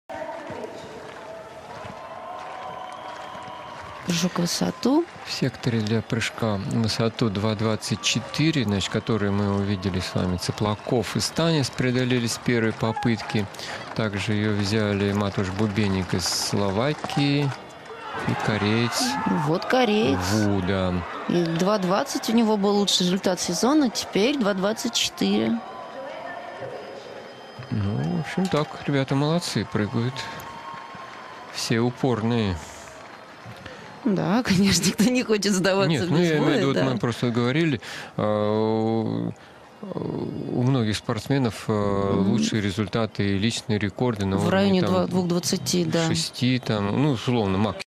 Прыжок в высоту. В секторе для прыжка в высоту 2.24, значит, который мы увидели с вами, Цыплаков и Станис преодолели с первой попытки. Также ее взяли Матуш Бубенник из Словакии и кореец. Вот кореец. Ву, да. И 2.20 у него был лучший результат сезона, теперь 2.24. Ну, в общем, так, ребята молодцы, прыгают. Все упорные. Да, конечно, никто не хочет сдаваться. Нет, без ну я имею в боя, виду, да. вот мы просто говорили, у многих спортсменов лучшие результаты и личные рекорды на В уровне районе там 2.20, да. 6, там, ну, условно, максимум.